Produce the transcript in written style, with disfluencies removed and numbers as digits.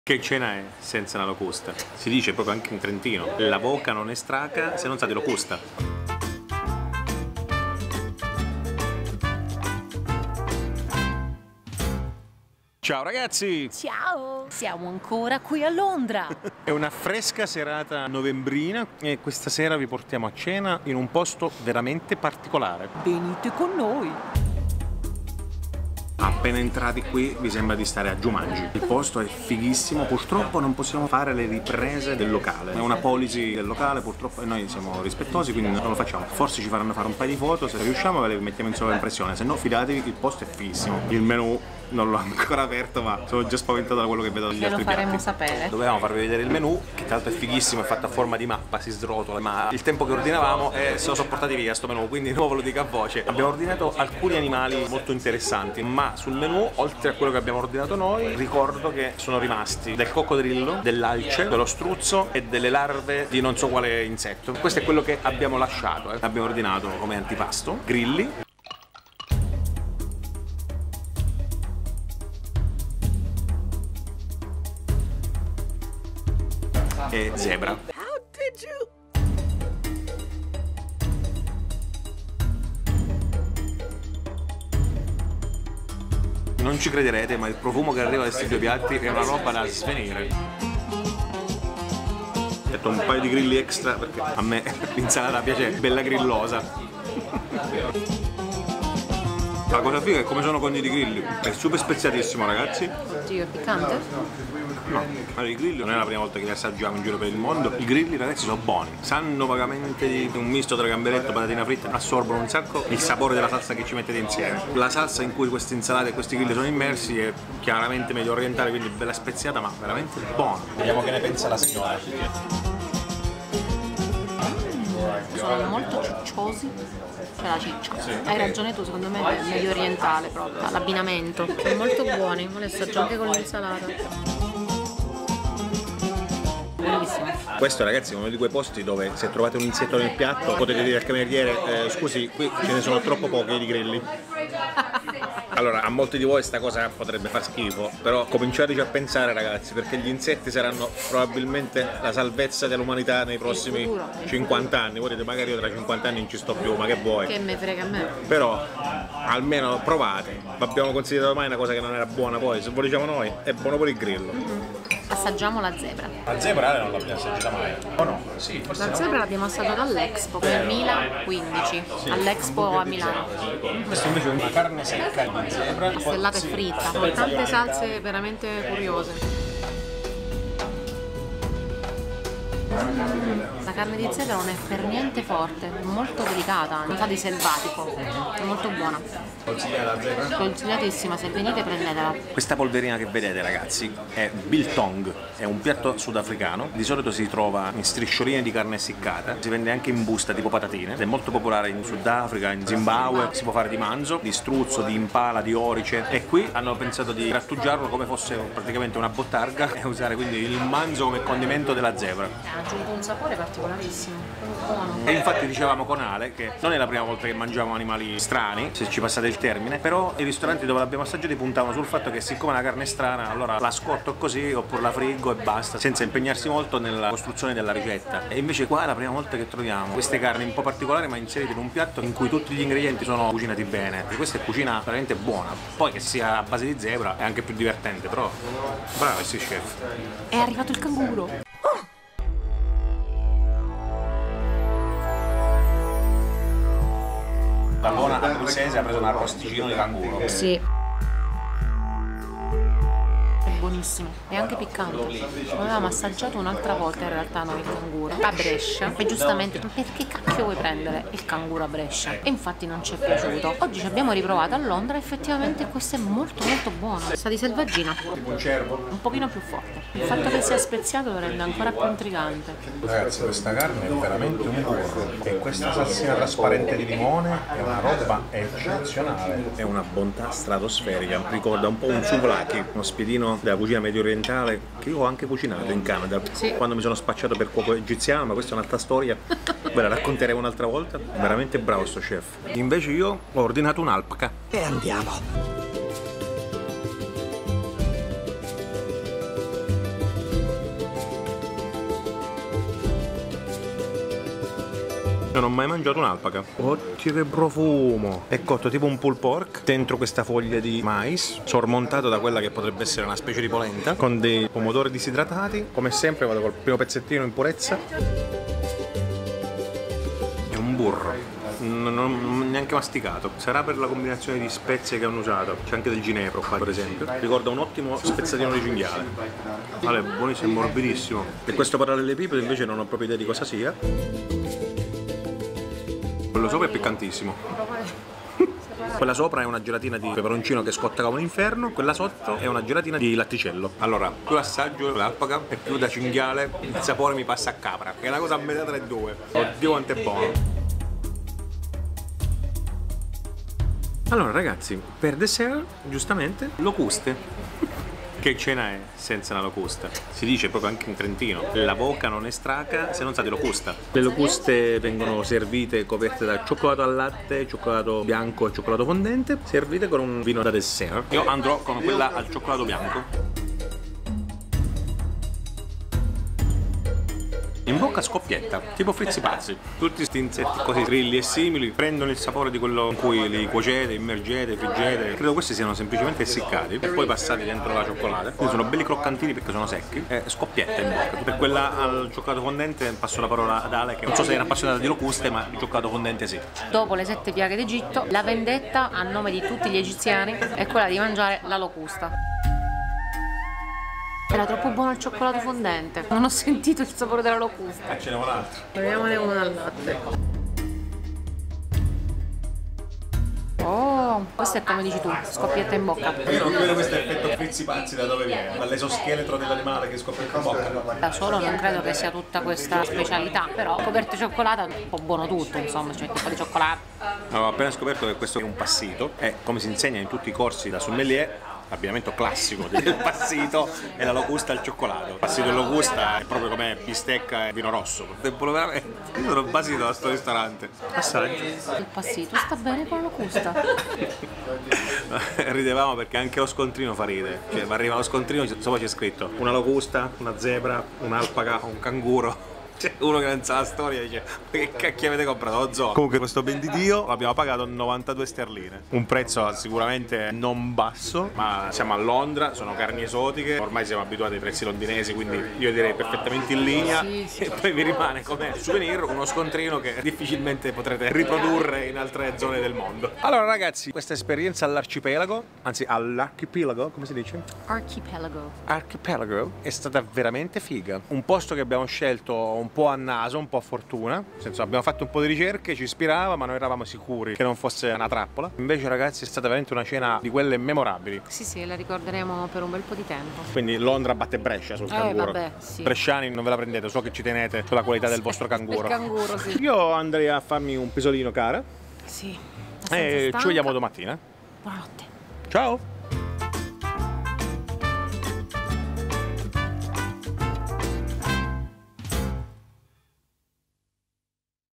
Che cena è senza una locusta? Si dice proprio anche in trentino, la bocca non è straca se non sa di locusta. Ciao ragazzi! Ciao! Siamo ancora qui a Londra! È una fresca serata novembrina e questa sera vi portiamo a cena in un posto veramente particolare. Venite con noi! Appena entrati qui vi sembra di stare a Jumanji. Il posto è fighissimo, purtroppo non possiamo fare le riprese del locale. È una policy del locale, purtroppo, e noi siamo rispettosi, quindi non lo facciamo. Forse ci faranno fare un paio di foto, se riusciamo ve le mettiamo in sovraimpressione, se no fidatevi, il posto è fighissimo. Il menù non l'ho ancora aperto, ma sono già spaventato da quello che vedo dagli altri piatti. Ve lo faremo sapere. Dovevamo farvi vedere il menù, che tra l'altro è fighissimo, è fatto a forma di mappa, si srotola, ma il tempo che ordinavamo se lo sono portati via sto menù, quindi non ve lo dico a voce. Abbiamo ordinato alcuni animali molto interessanti, ma sul menù, oltre a quello che abbiamo ordinato noi, ricordo che sono rimasti del coccodrillo, dell'alce, dello struzzo e delle larve di non so quale insetto. Questo è quello che abbiamo lasciato. Abbiamo ordinato come antipasto grilli, e zebra. How did you... Non ci crederete, ma il profumo che arriva da questi due piatti è una roba da svenire. Ho detto un paio di grilli extra perché a me l'insalata piace bella grillosa. La cosa figa è come sono conditi i grilli. È super speziatissimo, ragazzi. Oddio, è piccante? No, allora, i grilli non è la prima volta che li assaggiamo in giro per il mondo. I grilli, ragazzi, sono buoni. Sanno vagamente di un misto tra gamberetto e patatina fritta. Assorbono un sacco il sapore della salsa che ci mettete insieme. La salsa in cui queste insalate e questi grilli sono immersi è chiaramente medio orientale, quindi bella speziata, ma veramente buona. Vediamo che ne pensa la signora. Sono molto cicciosi. C'è la ciccia. Sì. Hai ragione tu, secondo me è medio orientale proprio, l'abbinamento. Sono molto buoni, io li assaggio anche con l'insalata. Buonissimo. Questo, ragazzi, è uno di quei posti dove se trovate un insetto nel piatto potete dire al cameriere scusi, qui ce ne sono troppo pochi di grilli. Allora, a molti di voi sta cosa potrebbe far schifo, però cominciateci a pensare, ragazzi, perché gli insetti saranno probabilmente la salvezza dell'umanità nei prossimi 50 anni. Voi dite, magari io tra 50 anni non ci sto più, ma che vuoi? Che me frega a me. Però almeno provate. Abbiamo considerato mai una cosa che non era buona, poi se lo diciamo noi è buono pure il grillo. Assaggiamo la zebra. La zebra non l'abbiamo assaggiata mai. O no? Sì, forse la zebra l'abbiamo assaggiata all'Expo nel 2015, sì. All'Expo a Milano. Questo invece è una carne secca di zebra. Stellata e fritta, con tante salse veramente curiose. La carne di zebra non è per niente forte, è molto delicata, non sa di selvatico, è molto buona. Consigliata la zebra? Consigliatissima, se venite prendetela. Questa polverina che vedete, ragazzi, è biltong, è un piatto sudafricano, di solito si trova in striscioline di carne essiccata, si vende anche in busta tipo patatine, è molto popolare in Sudafrica, in Zimbabwe, si può fare di manzo, di struzzo, di impala, di orice, e qui hanno pensato di grattugiarlo come fosse praticamente una bottarga e usare quindi il manzo come condimento della zebra. Ha aggiunto un sapore particolarissimo, buono. E infatti dicevamo con Ale che non è la prima volta che mangiamo animali strani, se ci passate il termine, però i ristoranti dove l'abbiamo assaggiati puntavano sul fatto che siccome la carne è strana allora la scorto così oppure la friggo e basta, senza impegnarsi molto nella costruzione della ricetta. E invece qua è la prima volta che troviamo queste carni un po' particolari ma inserite in un piatto in cui tutti gli ingredienti sono cucinati bene. E questa è cucina veramente buona. Poi che sia a base di zebra è anche più divertente, però bravo questi chef. È arrivato il canguro. La buona abruzzese ha preso un arrosticino di canguro. Sì. È buonissimo, è anche piccante. L'avevamo assaggiato un'altra volta in realtà noi il canguro a Brescia e giustamente perché cacchio vuoi prendere il canguro a Brescia? E infatti non ci è piaciuto. Oggi ci abbiamo riprovato a Londra e effettivamente questo è molto molto buono. Sa di selvaggina. Tipo un cervo? Un pochino più forte. Il fatto che sia speziato lo rende ancora più intrigante. Ragazzi, questa carne è veramente un burro e questa salsina trasparente di limone è una roba eccezionale. È una bontà stratosferica, ricorda un po' un souvlaki, uno spiedino della cucina medio orientale che io ho anche cucinato in Canada, sì, quando mi sono spacciato per cuoco egiziano, ma questa è un'altra storia, ve la racconteremo un'altra volta. Veramente bravo sto chef. Invece io ho ordinato un'alpaca e andiamo. Non ho mai mangiato un'alpaca. Oddio che profumo! È cotto tipo un pulled pork dentro questa foglia di mais, sormontato da quella che potrebbe essere una specie di polenta, con dei pomodori disidratati. Come sempre vado col primo pezzettino in purezza. È un burro. Non neanche masticato. Sarà per la combinazione di spezie che hanno usato. C'è anche del ginepro qua, per esempio. Ricorda un ottimo spezzatino di cinghiale. Vale, buonissimo, morbidissimo. E questo parallelepipedo invece non ho proprio idea di cosa sia. Quello sopra è piccantissimo. Quella sopra è una gelatina di peperoncino che scotta come un inferno, quella sotto è una gelatina di latticello. Allora, più l'assaggio l'alpaca e più da cinghiale il sapore mi passa a capra, che è una cosa a metà tra i due. Oddio quanto è buono. Allora ragazzi, per dessert, giustamente, locuste. Che cena è senza una locusta? Si dice proprio anche in Trentino, la bocca non è straca se non sa di locusta. Le locuste vengono servite coperte da cioccolato al latte, cioccolato bianco e cioccolato fondente, servite con un vino da dessert. Io andrò con quella al cioccolato bianco. In bocca scoppietta, tipo frizzi pazzi. Tutti questi insetti così grilli e simili prendono il sapore di quello in cui li cuocete, immergete, friggete. Credo questi siano semplicemente essiccati e poi passati dentro la cioccolata. Quindi sono belli croccantini perché sono secchi e scoppietta in bocca. Per quella al cioccolato fondente passo la parola ad Ale, che non so se è appassionata di locuste, ma di cioccolato fondente sì. Dopo le 7 piaghe d'Egitto, la vendetta a nome di tutti gli egiziani è quella di mangiare la locusta. Era troppo buono il cioccolato fondente, non ho sentito il sapore della locusta. Ce n'è un altro. Proviamone uno al latte. Oh, questo è come dici tu, scoppietta in bocca. Io non vedo questo effetto frizzi pazzi da dove viene, dall'esoscheletro dell'animale che scoppietta in bocca. Da solo non credo che sia tutta questa specialità, però coperto di cioccolato è un po' buono tutto, insomma, c'è un po' di cioccolato. Ho appena scoperto che questo è un passito, è come si insegna in tutti i corsi da sommelier. L'abbinamento classico del passito è la locusta al cioccolato. Il passito e locusta è proprio come bistecca e vino rosso. Io sono basito da sto ristorante. Assaggio. Il passito sta bene con la locusta. Ridevamo perché anche lo scontrino fa ride. Cioè, arriva lo scontrino, sopra c'è scritto una locusta, una zebra, un'alpaca, un canguro. C'è uno che non sa la storia e dice: ma che cacchio avete comprato lo zoo? Comunque questo ben di Dio l'abbiamo pagato 92 sterline. Un prezzo sicuramente non basso, ma siamo a Londra, sono carni esotiche, ormai siamo abituati ai prezzi londinesi, quindi io direi perfettamente in linea. Sì. E poi vi rimane come souvenir uno scontrino che difficilmente potrete riprodurre in altre zone del mondo. Allora ragazzi, questa esperienza all'arcipelago, anzi all'archipelago, come si dice? Archipelago è stata veramente figa. Un posto che abbiamo scelto un po' a naso, un po' a fortuna, nel senso abbiamo fatto un po' di ricerche, ci ispirava, ma non eravamo sicuri che non fosse una trappola. Invece ragazzi è stata veramente una cena di quelle memorabili. Sì, la ricorderemo per un bel po' di tempo. Quindi Londra batte Brescia sul canguro. Vabbè, sì. Bresciani non ve la prendete, so che ci tenete sulla qualità del vostro canguro. Il canguro, sì. Io andrei a farmi un pisolino, cara. Sì. E ci vediamo domattina. Buonanotte. Ciao!